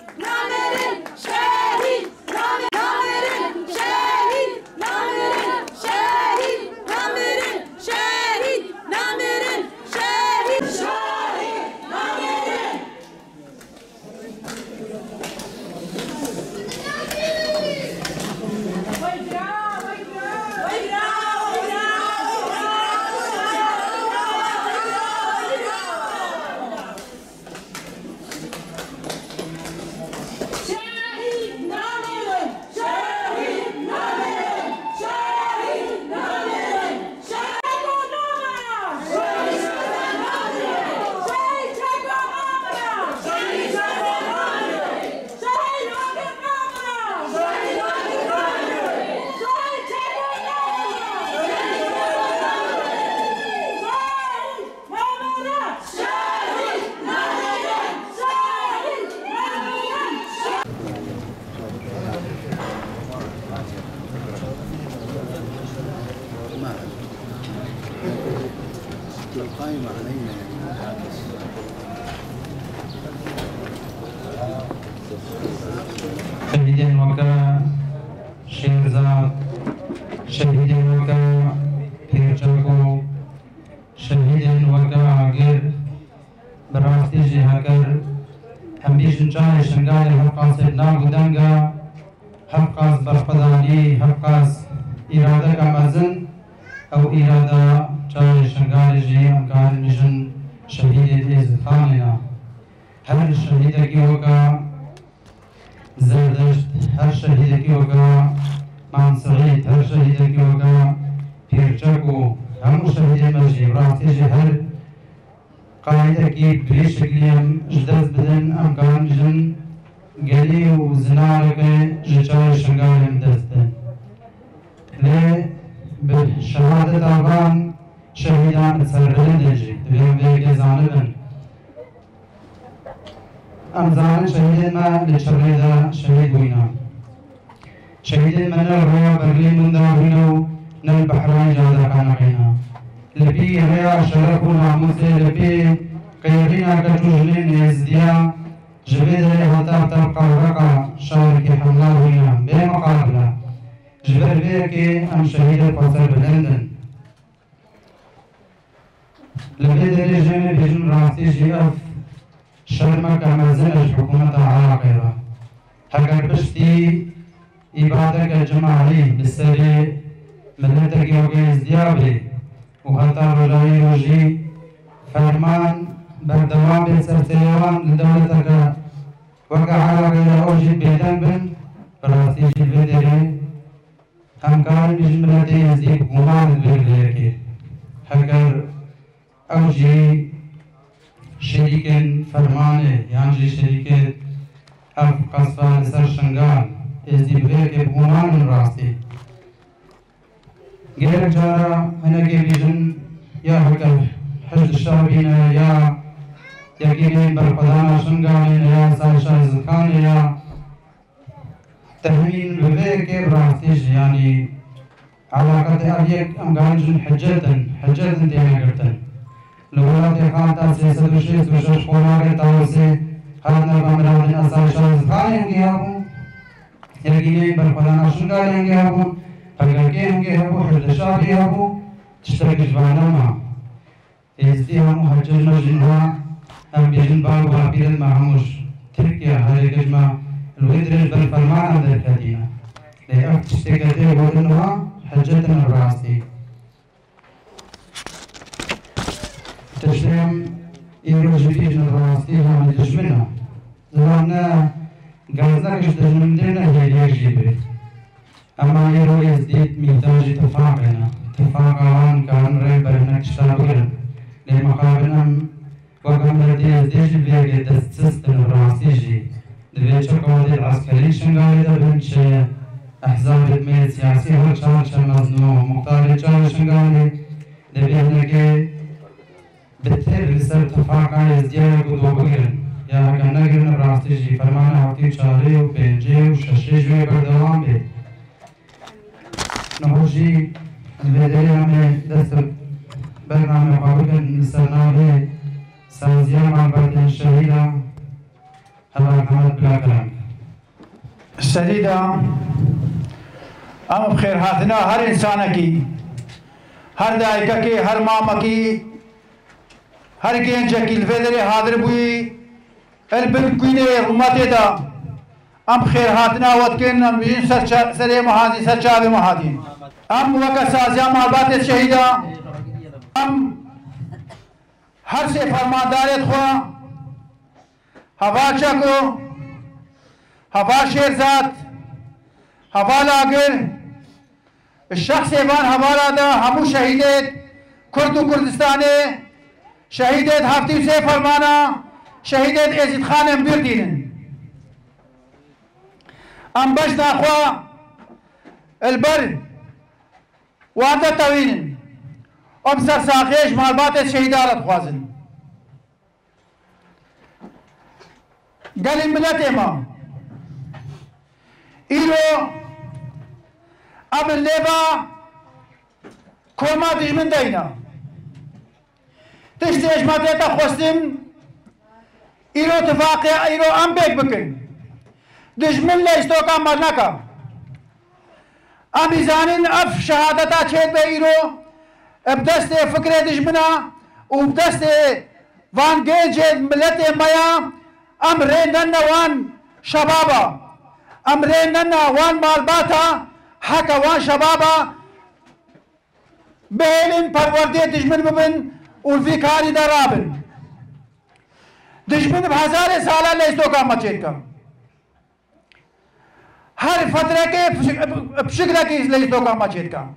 القائمة علينا شهيدين وكا شيرزاد شهيدين وكا بيرجاكو شهيدين وكا غير برافتي جهاكر هم بيشن جاي شنغالي هفقاس ابناء قدنغا هفقاس برخداني هفقاس إرادة كمازن أو إرادة جاي شنغالي جي أمكان نجن شهيد إز خاننا هر شهيد كي وكا زردشت هر شهيد كي وكا مان سعيد هر شهيد كي وكا بيرجاكو هم شهيد مجي برافتي جي هر قاعدة كي بلي شكليم جدز بدن أمكان جن قلي وزنارك ججاي شنغالي مدستن لي بشهادة أفغان شهيدان تسرعين دجي تبين بيك زانبن أمزان شهيد ما لشريدا شهيد وينا شهيد من الروا برلين من داوينو نل بحرين جادا كان عينا لبي ريا شرف وناموس لبي قيرينا كجوجلين يزديا جبيد هتا تبقى ورقا شاوركي حملا وينا بمقابلة جبر بيكي أم شهيد القصر بلندن لبي دلي جيمي بيجن راسي جيف شرمك أمازن الحكومة عاقرة هكذا بشتي إبادك الجماعي بالسري ملتك يوغيز ديابري وهتا رجاي روجي فرمان بردوام بسرسيوان لدولتك وقع على غير أوجي بيدن بن راسي جلبدري همكار بجملتي يزيب غمان بغليكي هكذا أوجي شريك فرمانه يعني شريك أف قصفة لسر شنغال يزيب غير غمان راسي غير جارة هناك بيجن يا هكذا حشد الشعبين يا يقيني برقدانا شنغالين يا سالشا زكان يا تهمين بذيك براستيج يعني علاقة أبيك أمغانجن حجة دينا قرتن لغولاتي خانتا سيسد وشيس وشوش قولاغي تاوسي خانتا بامرادين أسالشا زكان ينگي هابو يقيني برقدانا شنغالين ينگي هابو فقاكي ينگي هابو حشد الشعبي هابو تشترك جوانا ما إزديهم حججنا جنها هم بيجن باو بابيرن معموش تركيا هذه كجمة الويدرج بالفرمان هذا الكدينا لأك تشتكتي ودنها حجتنا الراسي تشريم إيروج بيجن الراسي هم تجمنا زوانا غازاكش تجمدنا هي يجيبه أما إيرو يزديد ميتاج تفاقنا تفاقان كان ريبرنك شتابيرن لمقابلهم وقام الذي يزديج بيجي تستن الراسيجي دبيتشو قوادي العسكري شنغالي دبنش أحزاب الميل سياسي هو تشارش مزنو مقتاري تشارش شنغالي دبيهنكي بتر لسر تفاقا يزديا قدو بغيرن يا هكا نگرن الراسيجي فرمانا هاوتي چاري و بينجي و ششي جوي بردوام بي نهوشي البدري همي دست برنامه قابل لسرناوه سازيان مع بردن الشهيدة هلا محمد بلاكرام السديدة أم بخير هاتنا هر إنسانكي هر دايككي هر مامكي هر جنجكي الفدري حاضر بوي البن كويني أمتي دا أم بخير هاتنا واتكن أم بجين سري محادين سرچاوي محادين أم وكا سازيا محبات الشهيدة أم هر سے فرماندارت خوا هوا چکو هوا شیرزاد هوا لاگر الشخص ایوان هوا دا همو شهیدت کرد و کردستانه شهیدت هفتی سے فرمانا شهیدت ازید خان امبیر دینن ام بش ناخوا البر وانده طويل ابصر ساخيش مالبات الشهيدات خوازن قال الملت ما إيرو قبل ليبا كوما دجمن دينا تشتيش ما تيتا خوستن إيرو تفاقيا إيرو أم بيك بكن دجمن ليستوكا مرنكا أمي زانين أف شهادتا تشيد بإيرو بدست فكرة دجمنا وبدست وان جيج ملت مايا أمرين لنا وان شبابا أمرين لنا وان مالباتا حكا وان شبابا بهلن پروردي دجمن ببن والفيكاري درابن دجمن بهزار سالة ليستو كام مچيت كام هر فترة के بشكل के ليستو كام مچيت كام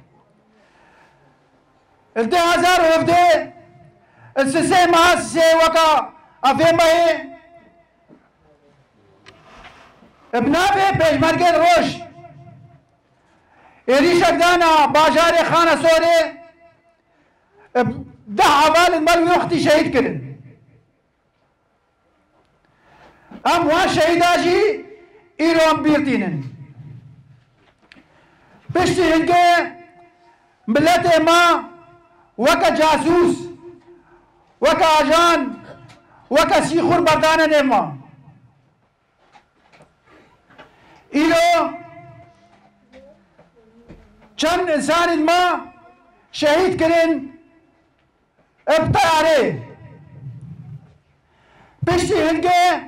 الده هزار وفده السسي ماسسي وكا افيما هي ابنابه پیشمرگه روش ایریشک دانا باجار خانه سوره ده عوال المروي وقتی شهید کرن ام وان شهیداجی ایرو ام بیرتینن پشتی هنگه ملت ما وكا جاسوس وكا اجان وكا سيخور بردانه نما إلو چند انسان ما شهيد كرن ابتعاره بشتي هنگه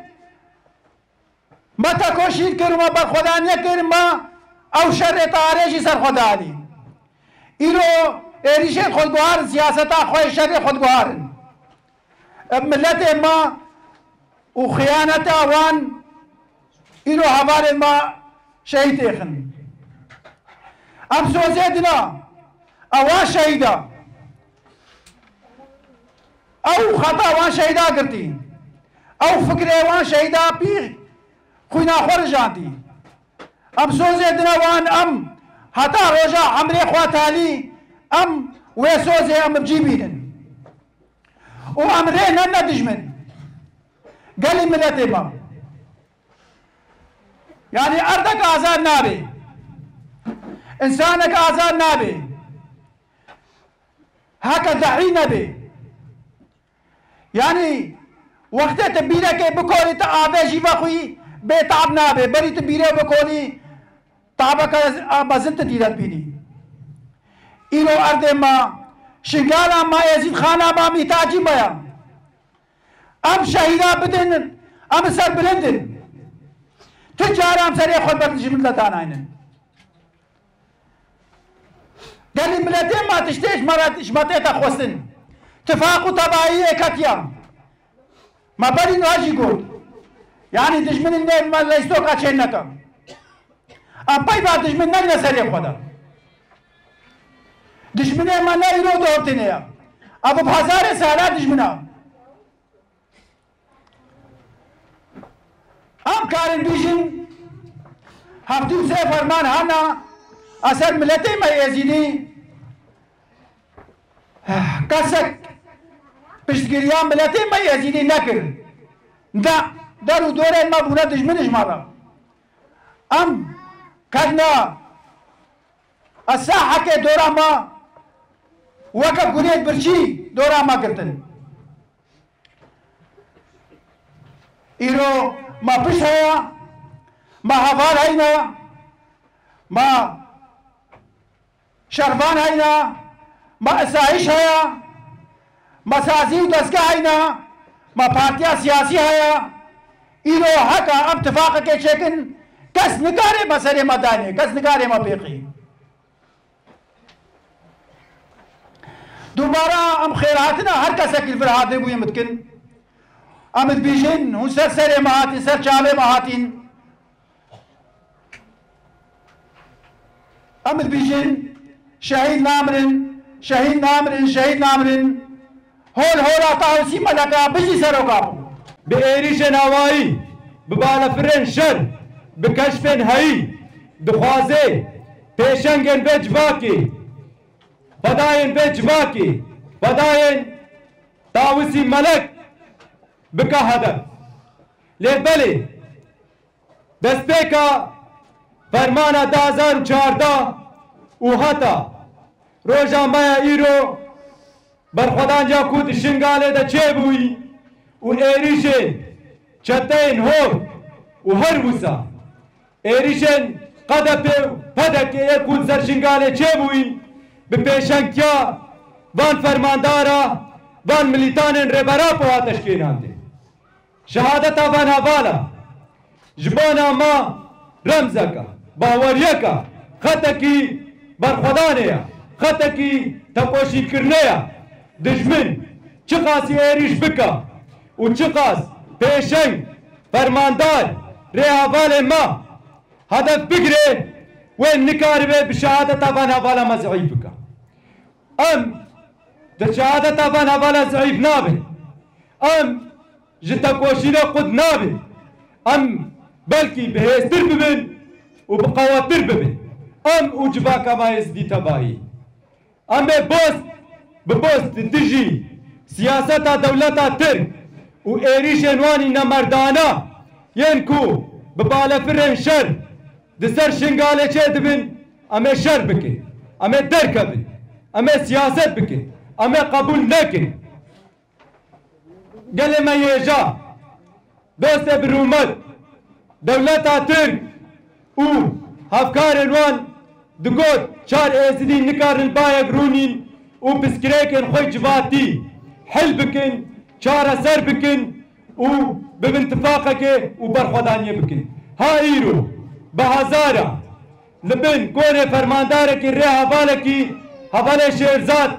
ما تكوشيد كرن ما بخدانية كرن ما او شر تعاريشي سر خدا لي إلو ایریشت خودگوهار سیاستا خواه شر خودگوهار ملت ما و خیانت وان ایرو حوار ما شهید ایخن ام سوزیدنا اوان شهیدا او خطا وان شهیدا کرتی او فکر وان شهیدا پی خوینا خور جانتی ام سوزیدنا وان ام حتا روژا عمری خواه تالی ام ويسوزي ام بجيبينن وامرين انا دجمن قال لي ملتي ما يعني ارضك ازاد نابي انسانك ازاد نابي هكا دحين نبي يعني وقت تبيرك بكوري تعابي جيبا خوي بيتعب نابي بري تبيري بكوري تعبك بزنت ديرت بيني إلو أرض ما شنقالا ما يزيد خانا ما ميتاجي مايا أم شهيدا بدن أم سر بلندن تجارة أم سريع خود بردش ملتان عينن قال لي ملتين ما تشتيش مرات شمتيتا خوستن تفاقو طبعية كتيا ما بري نواجي قول يعني دجمن النيل ما ليستوكا چينكا أم باي بعد دجمن نجنا سريع خودا دشمنه ما نه ایرو دورتنه ابو بازار سالا دشمنه ام کارن بیشن هفتو سه فرمان هانا اثر ملتی ما یزیدی کسک پشتگیریان ملتی ما یزیدی نکر دا درو دوره ما بونا دشمنش مارا ام کدنا الساحة کے دورا ما وقت گنید برچی دورا ما کرتن ایرو ما پش هيا ما هفال هينا ما شربان هينا ما اسايش هيا ما سازي ودسگاه هينا ما پارتيا سياسي هيا إلو حقا اتفاق کے چیکن کس نکارے مسئلے مدانے کس نکارے مبیقی دوبارہ ام خیراتنا ہر کس اکل فرحات بوئی متکن امت بیشن ہون سر مہاتین سر چالے مہاتین امت بیشن شہید نامرن هول هولا تاوسی ملکا بجی سرو کابو بإيريش نوائی ببالفرن شر بکشفن هایی دخوازه پیشنگن بجباکی بداین بجباکی بداین تاوسی ملک بکا هدف لیبلی دسته کا فرمانا 2014 و حتا روژا مایا ایرو برخودان جا کود شنگاله دا چه بوئی و ایریشن چتین هور و هر وسا ایریشن قدپه پدک یکون سرشنگاله چه بوئی به پیشنگیا وان فرماندارا وان ملیتان ربرا پوا تشکین آمده شهادتا وان حوالا جبانا ما رمزکا باوریکا خطکی برخودانه خطکی تپوشی کرنه دجمن چقاسی ایریش بکا و چقاس پیشنگ فرماندار ریحوال ما هدف بگره و نکاره به شهادت آبان حوالا ما ضعیف بکا ام در شهادت آبان حوالا ضعیف نابه ام جتا کوشینا خود نابه ام بلکی بهستر ببن و بقواتر ببن ام او جباکا ما ازدی تباهی ام ببوست دجی سیاستا دولتا ترک و ایریش انوانی نمردانا ینکو ببالفرن شر دسر شنگاله چه دبن امه شر بکن امه درک بن امه سیاست بکن امه قبول نکن گل ما یجا دوست برومت دولتا ترک و هفکار انوان دگوت چار ایزدی نکارن بایگ رونین و بسکریکن خوی جواتی حل بکن چارة سر بكن و بانتفاقك وبرخدانية بكن ها ايرو بهزارة لبن كون فرماندارك الريحة بالكي هبالي شيرزاد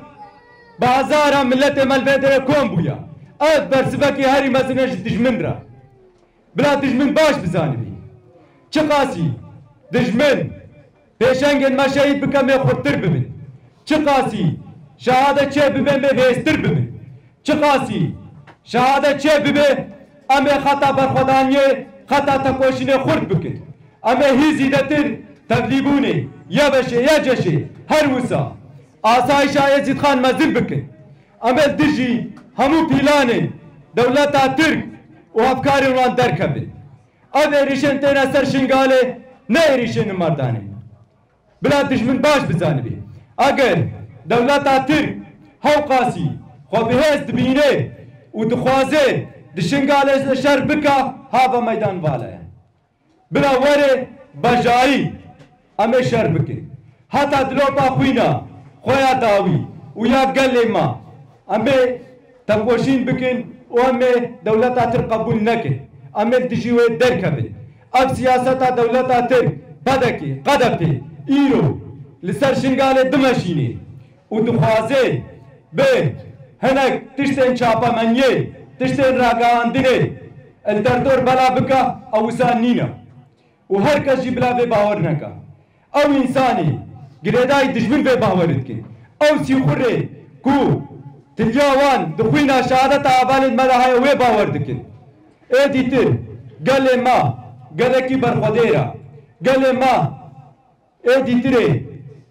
بهزارة ملت ملبدر كون بويا اد برسبكي هاري مزنج دجمن را بلا دجمن باش بزانبي چقاسي دجمن پیشنگن ما شهيد بكم يخطر ببن چقاسي شهادة چه ببن بهستر ببن چقاسي شهادت چه ببه امه خطا برخودانیه خطا تکوشینه خورد بکن امه هیزی دتر تبلیغونه یا بشه یا جشه هر وسا آسایش یزید خان مزل بکن امه دجی همو پیلانه دولتا ترک و افکار اونان درکبه او ایریشن تینا سر شنگاله نه ایریشن مردانه بلا دشمن باش بزانه بی اگر دولتا ترک هاو قاسی خو بهست بینه و دخوازه دشنگاله شر بکا هاو میدان والا بلا وره بجایی امه شر بکن حتی دلوپا خوینا خویا داوی و یا گل ما امه تنگوشین بکن و امه دولتا تر قبول نکن امه دجیوه درکبن اب سیاستا دولتا تر بدکی قدپی ایرو لسر شنگاله دمشینه و دخوازه به هناك تشتين شابا منيه تشتين راقاندنه الدردور بلا بكا او سانينا وهركز جبلا في باورنكا او انساني قريداي دجمن في باورتكن او سيخوري كو تلياوان دخوينا شهادة عبال الملاحية وي باوردكن اي ديتر قال ما قالكي برخوديرا قال ما اي ديتري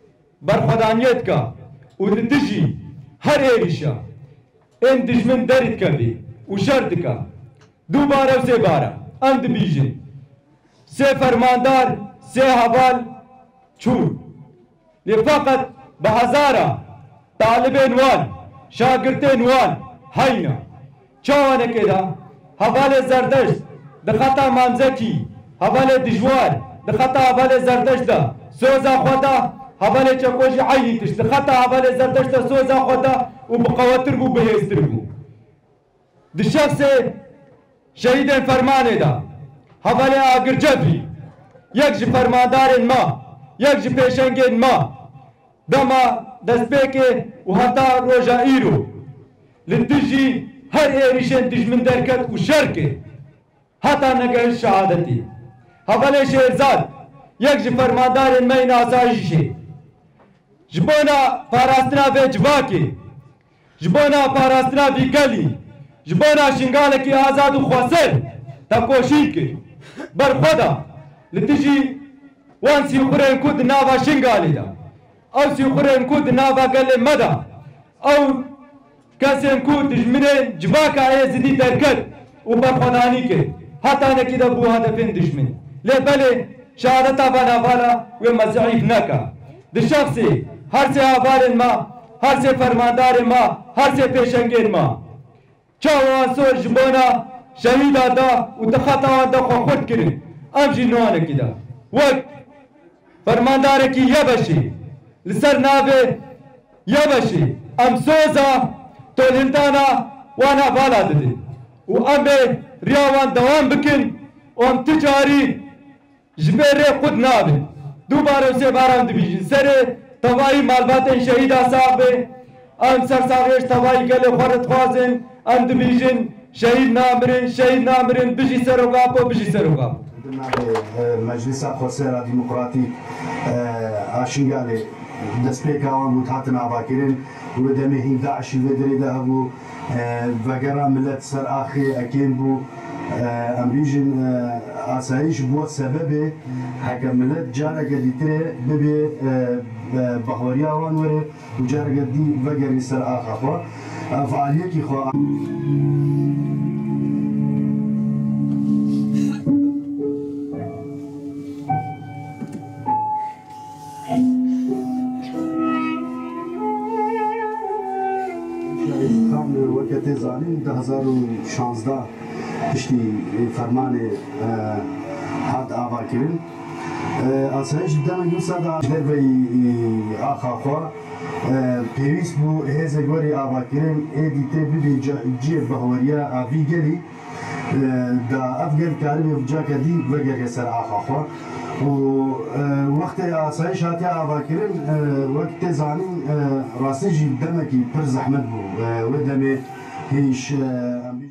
برخودانيتكا ودتجي هر ايريشا ان دجمن درد كبي وشردكا دوباره و سه باره اند بيجن سه فرماندار سه حوال چور فقط بهزارة طالبين وان شاگردين وان هينا چوانه كده حوال زردشت دخطا مامزكي هبالي دجوار دخطا هبالي زردشتا سوزا خدا هبالي چکوشي عينتش دخطا هبالي زردشتا سوزا خدا وبقواتر بو بهستر بو دشخص شهيد فرمانه دا هبالي آگر جبري یک جي فرماندار ما یک جي پیشنگين ما دما دستبيكي وهتا روجا ايرو لتجي هر ايريشن دجمن دركت وشركه حتى نگه شهادتي هبالي شهرزاد یک جي فرماندار مين آسایشی جبونا پاراستنا به جواكي جبونا پاراستنا به گلی جبونا شنگالكي آزاد و خواسر تا کوشید که بر خدا لتجي وان سيخورين كود نافا شنگالي دا او سيخورين كود نافا گل مدا او کسين كود دجمنين جواكا ايزدي دركت و بر خداني که حتى نكيدا بو هدفين دشمن لبالي شهادتا بانا بالا ومزعيف نكا دشخصي هر سي آبار ما هر سي فرماندار ما هر سي پیشنگين ما چاوان سور جبونا شهيدا دا و دخطاوان دا خود کرن امجي نوانا كدا وقت فرماندار کی يبشي لسر نابه يبشي ام سوزا تولنتانا وانا بالا ددي و ام رياوان دوام بكن وام تجاري جبيري خود نابه دوباره سي بارام دبيجن سري تواي مالباتن شهيدا صاحبه ام سر ساغيش تواي قال خورت خوازن ام دبيجن شهيد نامرن بجي سروقابو بجي سروقابو مجلس خسر ديمقراطيك اشنغالي دسبيكاوان وتاتن اباكرين ودمه داعش الفدري ذهبوا فقرا ملت سر اخي اكين بو امريجن اسايش بو سببه حكم ملت جارا قديتري ببي بحوريا وانوري وجارا قدي فقري سر اخا فعاليكي خو وقت زانین 2016 پشتی فرمان حد آوا کرن آسایش دم یوسا دا در بی آخا خوا پیویس بو هزگوری آوا کرن ایدیته ببی جی بهوریا آوی گلی دا افغل کاری بجا کدی وگر سر آخا خوا و وقت آسایش هاتی آوا کرن وقت زانین راستی جی دمکی پر زحمت بو و دمه هیچ